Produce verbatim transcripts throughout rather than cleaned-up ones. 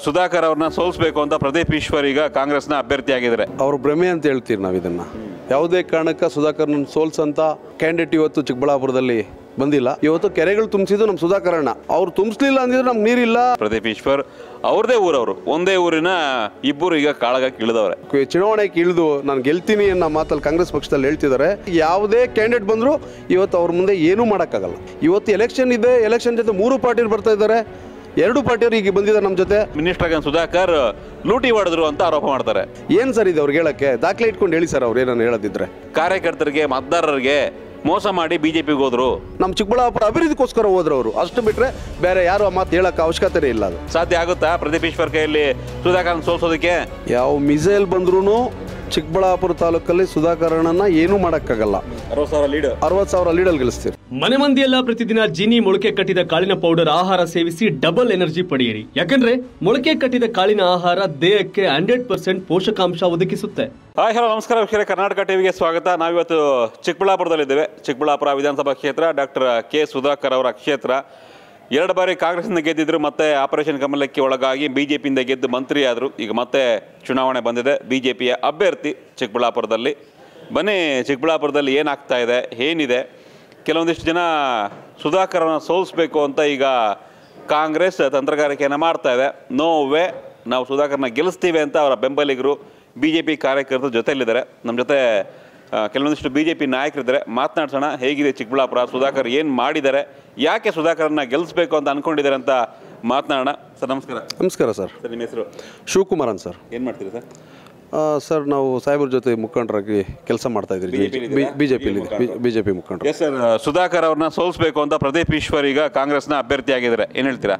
ಸುಧಾಕರ್ ಅವ್ರನ್ನ ಸೋಲಿಸಬೇಕು ಅಂತ ಪ್ರದೀಪ್ ಈಶ್ವರ್ ಈಗ ಕಾಂಗ್ರೆಸ್ನ ಅಭ್ಯರ್ಥಿಯಾಗಿದ್ದಾರೆ. ಅವ್ರ ಭ್ರಮೆ ಅಂತ ಹೇಳ್ತೀವಿ ನಾವು ಇದನ್ನು. ಯಾವುದೇ ಕಾರಣಕ್ಕೆ ಸುಧಾಕರ್ನ ಸೋಲ್ಸಂತ ಕ್ಯಾಂಡಿಡೇಟ್ ಇವತ್ತು ಚಿಕ್ಕಬಳ್ಳಾಪುರದಲ್ಲಿ ಬಂದಿಲ್ಲ. ಇವತ್ತು ಕೆರೆಗಳು ತುಂಬಿಸಿದ್ದು ನಮ್ಮ ಸುಧಾಕರಣ್ಣ. ಅವ್ರು ತುಂಬಿಸ್ಲಿಲ್ಲ ಅಂದಿದ್ರೆ ನಮ್ಗೆ ನೀರಿಲ್ಲ. ಪ್ರದೀಪ್ ಈಶ್ವರ್ ಅವ್ರದೇ ಊರವರು, ಒಂದೇ ಊರಿನ ಇಬ್ಬರು ಈಗ ಕಾಳಗಕ್ಕೆ ಇಳಿದವ್ರೆ. ಚುನಾವಣೆಗೆ ಇಳಿದು ನಾನು ಗೆಲ್ತೀನಿ ಅನ್ನೋ ಮಾತಲ್ಲಿ ಕಾಂಗ್ರೆಸ್ ಪಕ್ಷದಲ್ಲಿ ಹೇಳ್ತಿದ್ದಾರೆ. ಯಾವುದೇ ಕ್ಯಾಂಡಿಡೇಟ್ ಬಂದರೂ ಇವತ್ತು ಅವ್ರ ಮುಂದೆ ಏನೂ ಮಾಡೋಕ್ಕಾಗಲ್ಲ. ಇವತ್ತು ಎಲೆಕ್ಷನ್ ಇದೆ, ಎಲೆಕ್ಷನ್ ಜೊತೆ ಮೂರು ಪಾರ್ಟಿಯರು ಬರ್ತಾ ಇದ್ದಾರೆ. ಎರಡು ಪಾರ್ಟಿಯವರು ಈಗ ಬಂದಿದ್ದಾರೆ ನಮ್ಮ ಜೊತೆ. ಮಿನಿಸ್ಟರ್ ಆಗಿ ಸುಧಾಕರ್ ಲೂಟಿ ಹೊಡೆದ್ರು ಅಂತ ಆರೋಪ ಮಾಡ್ತಾರೆ. ಏನು ಸರ್ ಇದೆ ಅವ್ರಿಗೆ ಹೇಳಕ್ಕೆ? ದಾಖಲೆ ಇಟ್ಕೊಂಡು ಹೇಳಿ ಸರ್ ಅವ್ರು ಏನನ್ನು ಹೇಳದಿದ್ರೆ. ಕಾರ್ಯಕರ್ತರಿಗೆ ಮತದಾರರಿಗೆ ಮೋಸ ಮಾಡಿ ಬಿಜೆಪಿಗೆ ಹೋದ್ರು. ನಮ್ಮ ಚಿಕ್ಕಬಳ್ಳಾಪುರ ಅಭಿವೃದ್ಧಿಗೋಸ್ಕರ ಹೋದ್ರು ಅವರು. ಅಷ್ಟು ಬಿಟ್ಟರೆ ಬೇರೆ ಯಾರು ಆ ಮಾತು ಹೇಳೋಕ್ಕೆ ಅವಶ್ಯಕತೆ ಇಲ್ಲ. ಅದು ಸಾಧ್ಯ ಆಗುತ್ತಾ ಪ್ರದೀಪ್ ಈಶ್ವರ್ ಕೈಯಲ್ಲಿ ಸುಧಾಕರ್ ಸೋಲ್ಸೋದಕ್ಕೆ? ಯಾವ ಮಿಸೈಲ್ ಬಂದ್ರೂ ಚಿಕ್ಕಬಳ್ಳಾಪುರ ತಾಲೂಕಲ್ಲಿ ಸುಧಾಕರಣ್ಣನ ಏನೂ ಮಾಡೋಕ್ಕಾಗಲ್ಲ. ಅರವತ್ತು ಸಾವಿರ ಲೀಡ್ ಅರವತ್ತು ಸಾವಿರ ಲೀಡಲ್ಲಿ ಗೆಲ್ಲಿಸ್ತೀವಿ. ಮನೆ ಮಂದಿಯೆಲ್ಲ ಪ್ರತಿದಿನ ಜೀನಿ ಮೊಳಕೆ ಕಟ್ಟಿದ ಕಾಳಿನ ಪೌಡರ್ ಆಹಾರ ಸೇವಿಸಿ ಡಬಲ್ ಎನರ್ಜಿ ಪಡೆಯಿರಿ. ಯಾಕಂದ್ರೆ ಮೊಳಕೆ ಕಟ್ಟಿದ ಕಾಳಿನ ಆಹಾರ ದೇಹಕ್ಕೆ ಹಂಡ್ರೆಡ್ ಪರ್ಸೆಂಟ್ ಪೋಷಕಾಂಶ ಒದಗಿಸುತ್ತೆ. ಹಾಯ್ ಹಲೋ ನಮಸ್ಕಾರ ವೀಕ್ಷಕರೇ, ಕರ್ನಾಟಕ ಟಿವಿಗೆ ಸ್ವಾಗತ. ನಾವಿವತ್ತು ಚಿಕ್ಕಬಳ್ಳಾಪುರದಲ್ಲಿದ್ದೇವೆ. ಚಿಕ್ಕಬಳ್ಳಾಪುರ ವಿಧಾನಸಭಾ ಕ್ಷೇತ್ರ ಡಾಕ್ಟರ್ ಕೆ ಸುಧಾಕರ್ ಅವರ ಕ್ಷೇತ್ರ. ಎರಡು ಬಾರಿ ಕಾಂಗ್ರೆಸ್ನಿಂದ ಗೆದ್ದಿದ್ರು, ಮತ್ತೆ ಆಪರೇಷನ್ ಕಮಲಕ್ಕೆ ಒಳಗಾಗಿ ಬಿಜೆಪಿಯಿಂದ ಗೆದ್ದು ಮಂತ್ರಿ ಆದರು. ಈಗ ಮತ್ತೆ ಚುನಾವಣೆ ಬಂದಿದೆ. ಬಿಜೆಪಿಯ ಅಭ್ಯರ್ಥಿ ಚಿಕ್ಕಬಳ್ಳಾಪುರದಲ್ಲಿ. ಬನ್ನಿ, ಚಿಕ್ಕಬಳ್ಳಾಪುರದಲ್ಲಿ ಏನಾಗ್ತಾ ಇದೆ, ಏನಿದೆ. ಕೆಲವೊಂದಿಷ್ಟು ಜನ ಸುಧಾಕರನ ಸೋಲಿಸ್ಬೇಕು ಅಂತ ಈಗ ಕಾಂಗ್ರೆಸ್ ತಂತ್ರಗಾರಿಕೆಯನ್ನು ಮಾಡ್ತಾ ಇದೆ. ನೋ ವೇ, ನಾವು ಸುಧಾಕರ್ನ ಗೆಲ್ಲಿಸ್ತೀವಿ ಅಂತ ಅವರ ಬೆಂಬಲಿಗರು ಬಿ ಜೆ ಪಿ ಕಾರ್ಯಕರ್ತರ ಜೊತೆಯಲ್ಲಿದ್ದಾರೆ. ನಮ್ಮ ಜೊತೆ ಕೆಲವೊಂದಿಷ್ಟು ಬಿ ಜೆ ಪಿ ನಾಯಕರಿದ್ದಾರೆ. ಮಾತನಾಡ್ಸೋಣ, ಹೇಗಿದೆ ಚಿಕ್ಕಬಳ್ಳಾಪುರ, ಸುಧಾಕರ್ ಏನು ಮಾಡಿದ್ದಾರೆ, ಯಾಕೆ ಸುಧಾಕರನ್ನ ಗೆಲ್ಲಿಸ್ಬೇಕು ಅಂತ ಅಂದ್ಕೊಂಡಿದ್ದಾರೆ ಅಂತ ಮಾತನಾಡೋಣ. ಸರ್ ನಮಸ್ಕಾರ. ನಮಸ್ಕಾರ ಸರ್. ಸರ್ ನಿಮ್ಮ ಹೆಸರು? ಶಿವಕುಮಾರ್ ಅಂತ ಸರ್. ಏನು ಮಾಡ್ತೀರಿ ಸರ್? ಸರ್ ನಾವು ಸಾಹೇಬ್ರ ಜೊತೆ ಮುಖಂಡರಾಗಿ ಕೆಲಸ ಮಾಡ್ತಾ ಇದ್ರಿ ಬಿಜೆಪಿಲಿ ಬಿಜೆಪಿ ಮುಖಂಡರು. ಎಸ್ ಸರ್, ಸುಧಾಕರ್ ಅವ್ರನ್ನ ಸೋಲಿಸಬೇಕು ಅಂತ ಪ್ರದೀಪ್ ಈಶ್ವರ್ ಈಗ ಕಾಂಗ್ರೆಸ್ನ ಅಭ್ಯರ್ಥಿಯಾಗಿದ್ದಾರೆ. ಏನು ಹೇಳ್ತೀರಾ?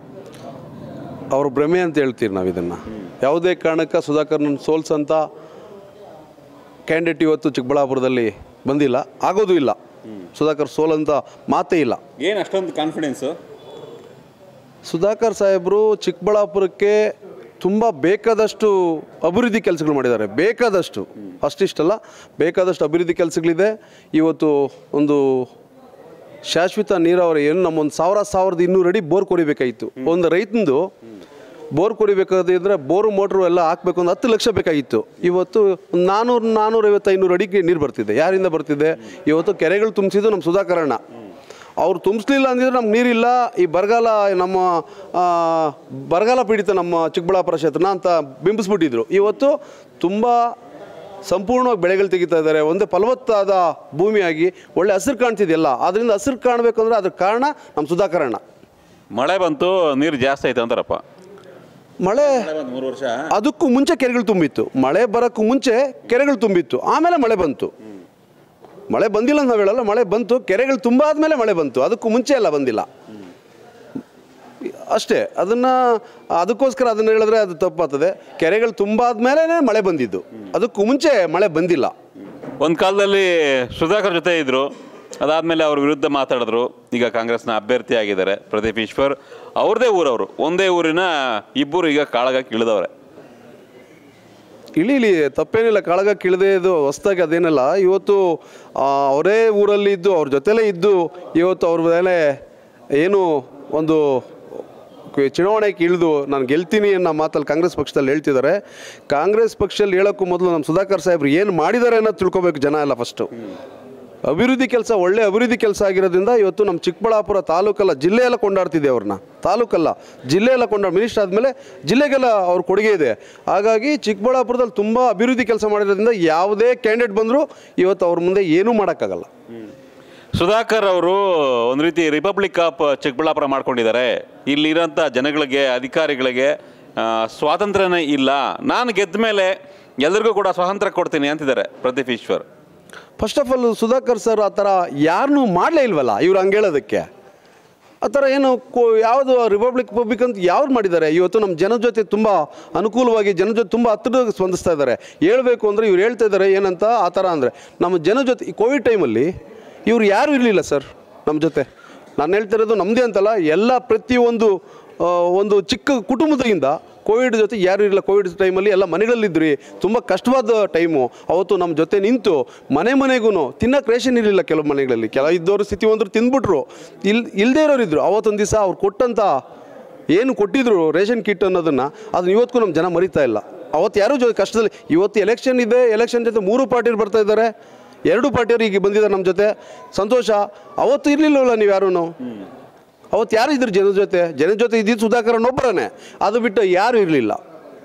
ಅವ್ರ ಭ್ರಮೆ ಅಂತ ಹೇಳ್ತೀವಿ ನಾವು ಇದನ್ನು. ಯಾವುದೇ ಕಾರಣಕ್ಕೆ ಸುಧಾಕರ್ನ ಸೋಲ್ಸಂತ ಕ್ಯಾಂಡಿಡೇಟ್ ಇವತ್ತು ಚಿಕ್ಕಬಳ್ಳಾಪುರದಲ್ಲಿ ಬಂದಿಲ್ಲ, ಆಗೋದು ಇಲ್ಲ. ಸುಧಾಕರ್ ಸೋಲಂತ ಮಾತೇ ಇಲ್ಲ. ಏನು ಅಷ್ಟೊಂದು ಕಾನ್ಫಿಡೆನ್ಸು? ಸುಧಾಕರ್ ಸಾಹೇಬರು ಚಿಕ್ಕಬಳ್ಳಾಪುರಕ್ಕೆ ತುಂಬ ಬೇಕಾದಷ್ಟು ಅಭಿವೃದ್ಧಿ ಕೆಲಸಗಳು ಮಾಡಿದ್ದಾರೆ. ಬೇಕಾದಷ್ಟು, ಅಷ್ಟಿಷ್ಟಲ್ಲ, ಬೇಕಾದಷ್ಟು ಅಭಿವೃದ್ಧಿ ಕೆಲಸಗಳಿದೆ. ಇವತ್ತು ಒಂದು ಶಾಶ್ವತ ನೀರಾವರಿ ಏನು ನಮ್ಮೊಂದು ಸಾವಿರ ಸಾವಿರದ ಇನ್ನೂರು ಅಡಿ ಬೋರ್ ಕೊರಿಬೇಕಾಗಿತ್ತು. ಒಂದು ರೈತಂದು ಬೋರ್ ಕೊರಿಬೇಕಾದ್ರೆ ಬೋರು ಮೋಟ್ರು ಎಲ್ಲ ಹಾಕಬೇಕು ಒಂದು ಹತ್ತು ಲಕ್ಷ ಬೇಕಾಗಿತ್ತು. ಇವತ್ತು ನಾನ್ನೂರು ನಾನ್ನೂರೈವತ್ತು ಐನೂರು ಅಡಿಗೆ ನೀರು ಬರ್ತಿದೆ. ಯಾರಿಂದ ಬರ್ತಿದೆ? ಇವತ್ತು ಕೆರೆಗಳು ತುಂಬಿಸಿದ್ದು ನಮ್ಮ ಸುಧಾಕರಣ್ಣ. ಅವ್ರು ತುಂಬಿಸ್ಲಿಲ್ಲ ಅಂದಿದ್ರೆ ನಮ್ಗೆ ನೀರಿಲ್ಲ. ಈ ಬರಗಾಲ, ನಮ್ಮ ಬರಗಾಲ ಪೀಡಿತ ನಮ್ಮ ಚಿಕ್ಕಬಳ್ಳಾಪುರ ಕ್ಷೇತ್ರನ ಅಂತ ಬಿಂಬಿಸ್ಬಿಟ್ಟಿದ್ರು. ಇವತ್ತು ತುಂಬ ಸಂಪೂರ್ಣವಾಗಿ ಬೆಳೆಗಳು ತೆಗಿತಾ ಇದ್ದಾರೆ. ಒಂದೇ ಫಲವತ್ತಾದ ಭೂಮಿಯಾಗಿ ಒಳ್ಳೆ ಹಸಿರು ಕಾಣ್ತಿದೆಯಲ್ಲ. ಅದರಿಂದ ಹಸಿರು ಕಾಣಬೇಕಂದ್ರೆ ಅದ್ರ ಕಾರಣ ನಮ್ಮ ಸುಧಾಕರಣ್ಣ. ಮಳೆ ಬಂತು, ನೀರು ಜಾಸ್ತಿ ಆಯ್ತು ಅಂತಾರಪ್ಪ. ಮಳೆ ಮೂರು ವರ್ಷ ಅದಕ್ಕೂ ಮುಂಚೆ ಕೆರೆಗಳು ತುಂಬಿತ್ತು. ಮಳೆ ಬರೋಕ್ಕೂ ಮುಂಚೆ ಕೆರೆಗಳು ತುಂಬಿತ್ತು, ಆಮೇಲೆ ಮಳೆ ಬಂತು. ಮಳೆ ಬಂದಿಲ್ಲ ಅಂತ ನಾವು ಹೇಳಲ್ಲ, ಮಳೆ ಬಂತು. ಕೆರೆಗಳು ತುಂಬಾದ್ಮೇಲೆ ಮಳೆ ಬಂತು, ಅದಕ್ಕೂ ಮುಂಚೆ ಎಲ್ಲ ಬಂದಿಲ್ಲ ಅಷ್ಟೇ. ಅದನ್ನು ಅದಕ್ಕೋಸ್ಕರ ಅದನ್ನು ಹೇಳಿದ್ರೆ ಅದು ತಪ್ಪಾಗ್ತದೆ. ಕೆರೆಗಳು ತುಂಬಾದ್ಮೇಲೆ ಮಳೆ ಬಂದಿದ್ದು, ಅದಕ್ಕೂ ಮುಂಚೆ ಮಳೆ ಬಂದಿಲ್ಲ. ಒಂದು ಕಾಲದಲ್ಲಿ ಸುಧಾಕರ್ ಜೊತೆ ಇದ್ದರು, ಅದಾದಮೇಲೆ ಅವ್ರ ವಿರುದ್ಧ ಮಾತಾಡಿದ್ರು. ಈಗ ಕಾಂಗ್ರೆಸ್ನ ಅಭ್ಯರ್ಥಿ ಆಗಿದ್ದಾರೆ ಪ್ರದೀಪ್ ಈಶ್ವರ್. ಅವ್ರದೇ ಊರವರು, ಒಂದೇ ಊರಿನ ಇಬ್ಬರು ಈಗ ಕಾಳಗಕ್ಕೆ ಇಳಿದವ್ರೆ. ಇಳಿಲಿ, ತಪ್ಪೇನಿಲ್ಲ. ಕಾಳಗಕ್ಕೆ ಇಳಿದೇ ಇದು ಹೊಸ್ದಾಗಿ ಅದೇನಲ್ಲ. ಇವತ್ತು ಅವರೇ ಊರಲ್ಲಿ ಇದ್ದು ಅವ್ರ ಜೊತೆಲೇ ಇದ್ದು ಇವತ್ತು ಅವ್ರ ಮೇಲೆ ಏನು ಒಂದು ಚುನಾವಣೆಗೆ ಇಳಿದು ನಾನು ಗೆಲ್ತೀನಿ ಅನ್ನೋ ಮಾತಲ್ಲಿ ಕಾಂಗ್ರೆಸ್ ಪಕ್ಷದಲ್ಲಿ ಹೇಳ್ತಿದ್ದಾರೆ. ಕಾಂಗ್ರೆಸ್ ಪಕ್ಷದಲ್ಲಿ ಹೇಳೋಕ್ಕೂ ಮೊದಲು ನಮ್ಮ ಸುಧಾಕರ್ ಸಾಹೇಬ್ರು ಏನು ಮಾಡಿದ್ದಾರೆ ಅನ್ನೋದು ತಿಳ್ಕೊಬೇಕು ಜನ ಎಲ್ಲ. ಫಸ್ಟು ಅಭಿವೃದ್ಧಿ ಕೆಲಸ, ಒಳ್ಳೆ ಅಭಿವೃದ್ಧಿ ಕೆಲಸ ಆಗಿರೋದ್ರಿಂದ ಇವತ್ತು ನಮ್ಮ ಚಿಕ್ಕಬಳ್ಳಾಪುರ ತಾಲೂಕಲ್ಲ, ಜಿಲ್ಲೆಯೆಲ್ಲ ಕೊಂಡಾಡ್ತಿದೆ ಅವ್ರನ್ನ. ತಾಲೂಕಲ್ಲ, ಜಿಲ್ಲೆಯೆಲ್ಲ ಕೊಂಡಾಡ್ ಮಿನಿಸ್ಟರ್ ಆದಮೇಲೆ ಜಿಲ್ಲೆಗೆಲ್ಲ ಅವ್ರ ಕೊಡುಗೆ ಇದೆ. ಹಾಗಾಗಿ ಚಿಕ್ಕಬಳ್ಳಾಪುರದಲ್ಲಿ ತುಂಬ ಅಭಿವೃದ್ಧಿ ಕೆಲಸ ಮಾಡಿರೋದ್ರಿಂದ ಯಾವುದೇ ಕ್ಯಾಂಡಿಡೇಟ್ ಬಂದರೂ ಇವತ್ತು ಅವ್ರ ಮುಂದೆ ಏನೂ ಮಾಡೋಕ್ಕಾಗಲ್ಲ. ಸುಧಾಕರ್ ಅವರು ಒಂದು ರೀತಿ ರಿಪಬ್ಲಿಕ್ ಆಫ್ ಚಿಕ್ಕಬಳ್ಳಾಪುರ ಮಾಡ್ಕೊಂಡಿದ್ದಾರೆ. ಇಲ್ಲಿರೋಂಥ ಜನಗಳಿಗೆ, ಅಧಿಕಾರಿಗಳಿಗೆ ಸ್ವಾತಂತ್ರ್ಯನೇ ಇಲ್ಲ. ನಾನು ಗೆದ್ದ ಮೇಲೆ ಎಲ್ಲರಿಗೂ ಕೂಡ ಸ್ವಾತಂತ್ರ್ಯ ಕೊಡ್ತೀನಿ ಅಂತಿದ್ದಾರೆ Pradeep Eshwar. First of all Sudhakar sir ಆ ಥರ ಯಾರನ್ನೂ ಮಾಡಲೇ ಇಲ್ವಲ್ಲ ಇವ್ರು ಹಂಗೆ ಹೇಳೋದಕ್ಕೆ. ಆ ಥರ ಏನು ಕೋ ಯಾವುದು ರಿಪಬ್ಲಿಕ್ ಪಬ್ಲಿಕ್ ಅಂತ ಯಾವ್ದು ಮಾಡಿದ್ದಾರೆ? ಇವತ್ತು ನಮ್ಮ ಜನ ಜೊತೆ ತುಂಬ ಅನುಕೂಲವಾಗಿ, ಜನ ಜೊತೆ ತುಂಬ ಹತ್ತಿರವಾಗಿ ಸ್ಪಂದಿಸ್ತಾ ಇದ್ದಾರೆ. ಹೇಳಬೇಕು ಅಂದರೆ ಇವ್ರು ಹೇಳ್ತಾ ಇದ್ದಾರೆ ಏನಂತ, ಆ ಥರ ಅಂದರೆ ನಮ್ಮ ಜನ ಜೊತೆ ಈ ಕೋವಿಡ್ ಟೈಮಲ್ಲಿ ಇವ್ರು ಯಾರೂ ಇರಲಿಲ್ಲ ಸರ್ ನಮ್ಮ ಜೊತೆ. ನಾನು ಹೇಳ್ತಾ ಇರೋದು ನಮ್ಮದೇ ಅಂತಲ್ಲ, ಎಲ್ಲ ಪ್ರತಿಯೊಂದು ಒಂದು ಚಿಕ್ಕ ಕುಟುಂಬದಿಂದ ಕೋವಿಡ್ ಜೊತೆ ಯಾರು ಇರಲಿಲ್ಲ. ಕೋವಿಡ್ ಟೈಮಲ್ಲಿ ಎಲ್ಲ ಮನೆಗಳಲ್ಲಿದ್ರಿ, ತುಂಬ ಕಷ್ಟವಾದ ಟೈಮು. ಅವತ್ತು ನಮ್ಮ ಜೊತೆ ನಿಂತು ಮನೆ ಮನೆಗೂ ತಿನ್ನೋಕೆ ರೇಷನ್ ಇರಲಿಲ್ಲ. ಕೆಲವು ಮನೆಗಳಲ್ಲಿ ಕೆಲ ಇದ್ದವರು ಸ್ಥಿತಿ ಒಂದ್ರು ತಿಂದ್ಬಿಟ್ರು, ಇಲ್ಲಿ ಇಲ್ಲದೇ ಇರೋರು ಇದ್ದರು. ಅವತ್ತೊಂದು ದಿವಸ ಅವ್ರು ಕೊಟ್ಟಂಥ ಏನು ಕೊಟ್ಟಿದ್ರು ರೇಷನ್ ಕಿಟ್ ಅನ್ನೋದನ್ನು ಅದನ್ನ ಇವತ್ತಿಗೂ ನಮ್ಮ ಜನ ಮರಿತಾ ಇಲ್ಲ. ಅವತ್ತು ಯಾರೂ ಜೊತೆ ಕಷ್ಟದಲ್ಲಿ, ಇವತ್ತು ಎಲೆಕ್ಷನ್ ಇದೆ, ಎಲೆಕ್ಷನ್ ಜೊತೆ ಮೂರು ಪಾರ್ಟಿಯವ್ರು ಬರ್ತಾ ಇದ್ದಾರೆ, ಎರಡು ಪಾರ್ಟಿಯವರು ಈಗ ಬಂದಿದ್ದಾರೆ ನಮ್ಮ ಜೊತೆ, ಸಂತೋಷ. ಅವತ್ತು ಇರಲಿಲ್ಲವಲ್ಲ ನೀವು ಯಾರೂ, ಅವತ್ತು ಯಾರು ಇದ್ರು ಜನದ ಜೊತೆ? ಜನದ ಜೊತೆ ಇದ್ದಿದ್ದು ಸುಧಾಕರನ್ ಒಬ್ಬರೇ, ಅದು ಬಿಟ್ಟು ಯಾರು ಇರಲಿಲ್ಲ.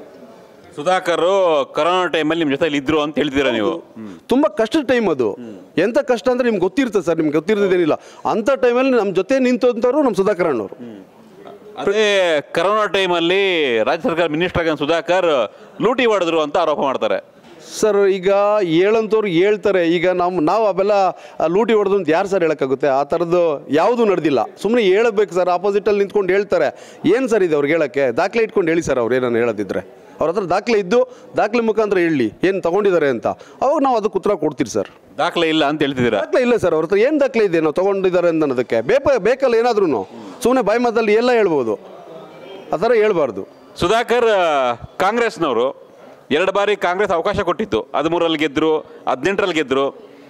ಸುಧಾಕರ್ ಕೊರೋನಾ ಟೈಮಲ್ಲಿ ನಿಮ್ಮ ಜೊತೆ ಇದ್ರು ಅಂತ ಹೇಳ್ತೀರಾ ನೀವು? ತುಂಬ ಕಷ್ಟದ ಟೈಮ್ ಅದು. ಎಂಥ ಕಷ್ಟ ಅಂದರೆ ನಿಮ್ಗೆ ಗೊತ್ತಿರ್ತದೆ ಸರ್, ನಿಮ್ಗೆ ಗೊತ್ತಿರೋದೇನಿಲ್ಲ. ಅಂಥ ಟೈಮಲ್ಲಿ ನಮ್ಮ ಜೊತೆ ನಿಂತಂಥವ್ರು ನಮ್ಮ ಸುಧಾಕರನ್ ಅವರು. ಅದೇ ಕರೋನಾ ಟೈಮಲ್ಲಿ ರಾಜ್ಯ ಸರ್ಕಾರ ಮಿನಿಸ್ಟರ್ ಆಗ ಸುಧಾಕರ್ ಲೂಟಿ ಹೊಡೆದ್ರು ಅಂತ ಆರೋಪ ಮಾಡ್ತಾರೆ ಸರ್. ಈಗ ಹೇಳಂತವ್ರು ಹೇಳ್ತಾರೆ, ಈಗ ನಮ್ಮ ನಾವು ಅವೆಲ್ಲ ಲೂಟಿ ಹೊಡೆದು ಅಂತ ಯಾರು ಸರ್ ಹೇಳೋಕ್ಕಾಗುತ್ತೆ? ಆ ಥರದ್ದು ಯಾವುದೂ ನಡೆದಿಲ್ಲ. ಸುಮ್ಮನೆ ಹೇಳಬೇಕು ಸರ್, ಆಪೋಸಿಟಲ್ಲಿ ನಿಂತ್ಕೊಂಡು ಹೇಳ್ತಾರೆ. ಏನು ಸರ್ ಇದೆ ಅವ್ರಿಗೆ ಹೇಳೋಕ್ಕೆ? ದಾಖಲೆ ಇಟ್ಕೊಂಡು ಹೇಳಿ ಸರ್, ಅವ್ರು ಏನನ್ನು ಹೇಳೋದಿದ್ರೆ ಅವ್ರ ಹತ್ರ ದಾಖಲೆ ಇದ್ದು ದಾಖಲೆ ಮುಖಾಂತರ ಹೇಳಿ ಏನು ತೊಗೊಂಡಿದ್ದಾರೆ ಅಂತ, ಅವಾಗ ನಾವು ಅದಕ್ಕೆ ಉತ್ತರ ಕೊಡ್ತೀವಿ ಸರ್. ದಾಖಲೆ ಇಲ್ಲ ಅಂತ ಹೇಳ್ತಿದ್ದೀರಾ? ದಾಖಲೆ ಇಲ್ಲ ಸರ್, ಅವ್ರ ಹತ್ರ ಏನು ದಾಖಲೆ ಇದೆ ನಾವು ತೊಗೊಂಡಿದ್ದಾರೆ ಅಂತ ಅನ್ನೋದಕ್ಕೆ? ಬೇಕ ಬೇಕಲ್ಲ ಏನಾದ್ರೂ, ಸುಮ್ಮನೆ ಬಾಯಿ ಮಾತಲ್ಲಿ ಎಲ್ಲ ಹೇಳ್ಬೋದು, ಆ ಥರ ಹೇಳ್ಬಾರ್ದು. ಸುಧಾಕರ್ ಕಾಂಗ್ರೆಸ್ನವರು ಎರಡು ಬಾರಿ ಕಾಂಗ್ರೆಸ್ ಅವಕಾಶ ಕೊಟ್ಟಿತ್ತು. ಹದಿಮೂರಲ್ಲಿ ಗೆದ್ದರು, ಹದಿನೆಂಟರಲ್ಲಿ ಗೆದ್ದರು,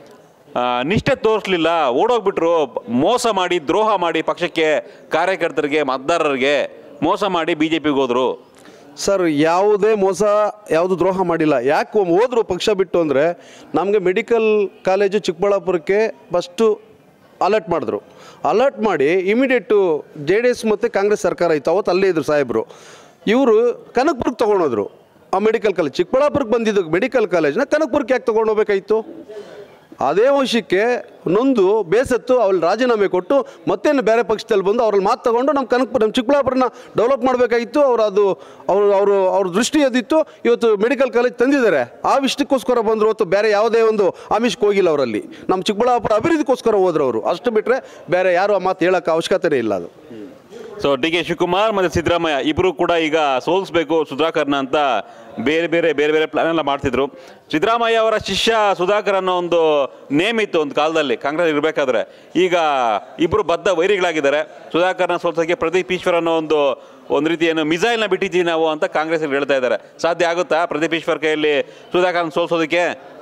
ನಿಷ್ಠೆ ತೋರಿಸಲಿಲ್ಲ, ಓಡೋಗ್ಬಿಟ್ರು. ಮೋಸ ಮಾಡಿ, ದ್ರೋಹ ಮಾಡಿ ಪಕ್ಷಕ್ಕೆ, ಕಾರ್ಯಕರ್ತರಿಗೆ, ಮತದಾರರಿಗೆ ಮೋಸ ಮಾಡಿ ಬಿ ಜೆ ಪಿಗೆ ಹೋದರು. ಸರ್ ಯಾವುದೇ ಮೋಸ, ಯಾವುದು ದ್ರೋಹ ಮಾಡಿಲ್ಲ. ಯಾಕೆ ಹೋದ್ರು ಪಕ್ಷ ಬಿಟ್ಟು ಅಂದರೆ, ನಮಗೆ ಮೆಡಿಕಲ್ ಕಾಲೇಜು ಚಿಕ್ಕಬಳ್ಳಾಪುರಕ್ಕೆ ಫಸ್ಟು ಅಲರ್ಟ್ ಮಾಡಿದ್ರು. ಅಲರ್ಟ್ ಮಾಡಿ ಇಮಿಡಿಯೇಟು ಜೆ ಡಿ ಎಸ್ ಮತ್ತು ಕಾಂಗ್ರೆಸ್ ಸರ್ಕಾರ ಇತ್ತು, ಅವತ್ತು ಅಲ್ಲೇ ಇದ್ರು ಸಾಹೇಬರು. ಇವರು ಕನಕಪುರಕ್ಕೆ ತೊಗೊಂಡೋದ್ರು ಆ ಮೆಡಿಕಲ್ ಕಾಲೇಜ್. ಚಿಕ್ಕಬಳ್ಳಾಪುರಕ್ಕೆ ಬಂದಿದ್ದು ಮೆಡಿಕಲ್ ಕಾಲೇಜ್ನ ಕನಕಪುರಕ್ಕೆ ಯಾಕೆ ತೊಗೊಂಡೋಗ್ಬೇಕಾಯಿತು? ಅದೇ ವರ್ಷಕ್ಕೆ ನೊಂದು ಬೇಸತ್ತು ಅವ್ರು ರಾಜೀನಾಮೆ ಕೊಟ್ಟು ಮತ್ತೇನು ಬೇರೆ ಪಕ್ಷದಲ್ಲಿ ಬಂದು ಅವ್ರಲ್ಲಿ ಮಾತು ತಗೊಂಡು ನಮ್ಮ ಕನಕಪುರ, ನಮ್ಮ ಚಿಕ್ಕಬಳ್ಳಾಪುರನ ಡೆವಲಪ್ ಮಾಡಬೇಕಾಗಿತ್ತು. ಅವರು ಅದು ಅವರು ಅವರು ಅವ್ರ ದೃಷ್ಟಿ ಅದಿತ್ತು. ಇವತ್ತು ಮೆಡಿಕಲ್ ಕಾಲೇಜ್ ತಂದಿದ್ದಾರೆ. ಆ ವಿಷಯಕ್ಕೋಸ್ಕರ ಬಂದರು, ಹೊತ್ತು ಬೇರೆ ಯಾವುದೇ ಒಂದು ಆಮಿಷಕ್ಕೆ ಹೋಗಿಲ್ಲ ಅವರಲ್ಲಿ. ನಮ್ಮ ಚಿಕ್ಕಬಳ್ಳಾಪುರ ಅಭಿವೃದ್ಧಿಗೋಸ್ಕರ ಹೋದ್ರು ಅವರು, ಅಷ್ಟು ಬಿಟ್ಟರೆ ಬೇರೆ ಯಾರು ಆ ಮಾತು ಹೇಳೋಕ್ಕೆ ಅವಶ್ಯಕತೆನೇ ಇಲ್ಲ ಅದು. ಸೊ ಡಿ ಕೆ ಶಿವಕುಮಾರ್ ಮತ್ತು ಸಿದ್ದರಾಮಯ್ಯ ಇಬ್ಬರು ಕೂಡ ಈಗ ಸೋಲಿಸ್ಬೇಕು ಸುಧಾಕರ್ನ ಅಂತ ಬೇರೆ ಬೇರೆ ಬೇರೆ ಬೇರೆ ಪ್ಲಾನ್ ಎಲ್ಲ ಮಾಡ್ತಿದ್ರು. ಸಿದ್ದರಾಮಯ್ಯ ಅವರ ಶಿಷ್ಯ ಸುಧಾಕರ್ ಅನ್ನೋ ಒಂದು ನೇಮ್ ಇತ್ತು ಒಂದು ಕಾಲದಲ್ಲಿ ಕಾಂಗ್ರೆಸ್ ಇರಬೇಕಾದ್ರೆ. ಈಗ ಇಬ್ಬರು ಬದ್ಧ ವೈರಿಗಳಾಗಿದ್ದಾರೆ. ಸುಧಾಕರ್ನ ಸೋಲ್ಸೋಕ್ಕೆ ಪ್ರದೀಪ್ ಈಶ್ವರ್ ಅನ್ನೋ ಒಂದು ಒಂದು ರೀತಿ ಏನು ಮಿಸೈಲ್ನ ಬಿಟ್ಟಿದ್ದೀವಿ ನಾವು ಅಂತ ಕಾಂಗ್ರೆಸ್ ಹೇಳ್ತಾ ಇದ್ದಾರೆ. ಸಾಧ್ಯ ಆಗುತ್ತಾ ಪ್ರದೀಪ್ ಈಶ್ವರ್ ಕೈಯಲ್ಲಿ ಸುಧಾಕರ್ನ ಸೋಲ್ಸೋದಕ್ಕೆ?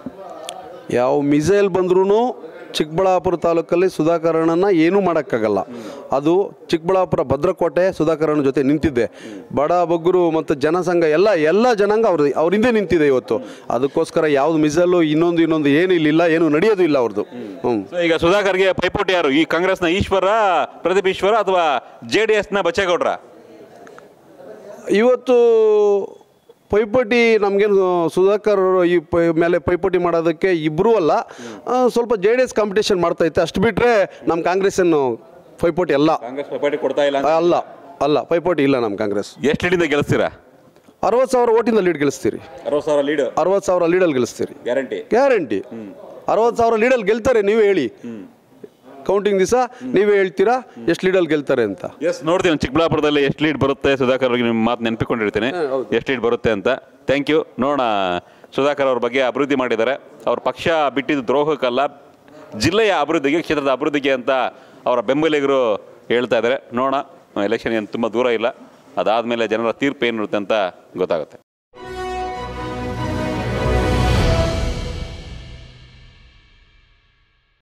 ಯಾವ ಮಿಸೈಲ್ ಬಂದ್ರೂ ಚಿಕ್ಕಬಳ್ಳಾಪುರ ತಾಲೂಕಲ್ಲಿ ಸುಧಾಕರನನ್ನು ಏನೂ ಮಾಡೋಕ್ಕಾಗಲ್ಲ. ಅದು ಚಿಕ್ಕಬಳ್ಳಾಪುರ ಭದ್ರಕೋಟೆ ಸುಧಾಕರನ ಜೊತೆ ನಿಂತಿದ್ದೆ. ಬಡ ಬಗ್ಗರು ಮತ್ತು ಜನಸಂಘ ಎಲ್ಲ ಎಲ್ಲ ಜನಾಂಗ ಅವ್ರ ಅವ್ರ ಹಿಂದೆ ನಿಂತಿದೆ ಇವತ್ತು. ಅದಕ್ಕೋಸ್ಕರ ಯಾವ್ದು ಮಿಸೈಲು ಇನ್ನೊಂದು ಇನ್ನೊಂದು ಏನು ಇಲ್ಲಿಲ್ಲ, ಏನು ನಡೆಯೋದು ಇಲ್ಲ ಅವ್ರದ್ದು. ಹ್ಞೂ ಈಗ ಸುಧಾಕರ್ಗೆ ಪೈಪೋಟಿ ಯಾರು? ಈ ಕಾಂಗ್ರೆಸ್ನ ಈಶ್ವರ, ಪ್ರದೀಪ್ ಈಶ್ವರ ಅಥವಾ ಜೆ ಡಿ ಎಸ್ನ ಬಚ್ಚೇಗೌಡ್ರ? ಇವತ್ತು ಪೈಪೋಟಿ ನಮಗೇನು ಸುಧಾಕರ್ ಈ ಪೈ ಮೇಲೆ ಪೈಪೋಟಿ ಮಾಡೋದಕ್ಕೆ ಇಬ್ಬರೂ ಅಲ್ಲ, ಸ್ವಲ್ಪ ಜೆ ಡಿ ಎಸ್ ಕಾಂಪಿಟೇಷನ್ ಮಾಡ್ತೈತೆ. ಅಷ್ಟು ಬಿಟ್ಟರೆ ನಮ್ಮ ಕಾಂಗ್ರೆಸ್ಸನ್ನು ಪೈಪೋಟಿ ಅಲ್ಲ. ಕಾಂಗ್ರೆಸ್ ಪೈಪೋಟಿ ಕೊಡ್ತಾ ಇಲ್ಲ? ಅಲ್ಲ ಅಲ್ಲ ಪೈಪೋಟಿ ಇಲ್ಲ ನಮ್ಮ ಕಾಂಗ್ರೆಸ್. ಎಷ್ಟು ಲೀಡಿಂದ ಗೆಲ್ಲಿಸ್ತೀರಾ? ಅರವತ್ತು ಸಾವಿರ ಓಟಿಂದ ಲೀಡ್ ಗೆಲ್ಲಿಸ್ತೀರಿ. ಅರವತ್ತು ಸಾವಿರ ಲೀಡ್ ಅರವತ್ತು ಸಾವಿರ ಲೀಡಲ್ಲಿ ಗೆಲ್ಲಿಸ್ತೀರಿ, ಗ್ಯಾರಂಟಿ ಗ್ಯಾರಂಟಿ. ಅರವತ್ತು ಸಾವಿರ ಲೀಡಲ್ಲಿ ಗೆಲ್ತಾರೆ. ನೀವೇ ಹೇಳಿ, ಕೌಂಟಿಂಗ್ ದಿವಸ ನೀವೇ ಹೇಳ್ತೀರಾ ಎಷ್ಟು ಲೀಡಲ್ಲಿ ಗೆಲ್ತಾರೆ ಅಂತ. ಎಸ್, ನೋಡ್ತೀನಿ ಚಿಕ್ಕಬಳ್ಳಾಪುರದಲ್ಲಿ ಎಷ್ಟು ಲೀಡ್ ಬರುತ್ತೆ. ಸುಧಾಕರ್ ಅವ್ರಿಗೆ ನಿಮ್ಮ ಮಾತು ನೆನಪಿಕೊಂಡಿರ್ತೀನಿ ಎಷ್ಟು ಲೀಡ್ ಬರುತ್ತೆ ಅಂತ. Thank you. ನೋಡೋಣ, ಸುಧಾಕರ್ ಅವ್ರ ಬಗ್ಗೆ ಅಭಿವೃದ್ಧಿ ಮಾಡಿದ್ದಾರೆ. ಅವ್ರ ಪಕ್ಷ ಬಿಟ್ಟಿದ್ದು ದ್ರೋಹಕ್ಕಲ್ಲ, ಜಿಲ್ಲೆಯ ಅಭಿವೃದ್ಧಿಗೆ, ಕ್ಷೇತ್ರದ ಅಭಿವೃದ್ಧಿಗೆ ಅಂತ ಅವರ ಬೆಂಬಲಿಗರು ಹೇಳ್ತಾ ಇದ್ದಾರೆ. ನೋಡೋಣ, ಎಲೆಕ್ಷನ್ ಏನು ತುಂಬ ದೂರ ಇಲ್ಲ. ಅದಾದಮೇಲೆ ಜನರ ತೀರ್ಪು ಏನಿರುತ್ತೆ ಅಂತ ಗೊತ್ತಾಗುತ್ತೆ.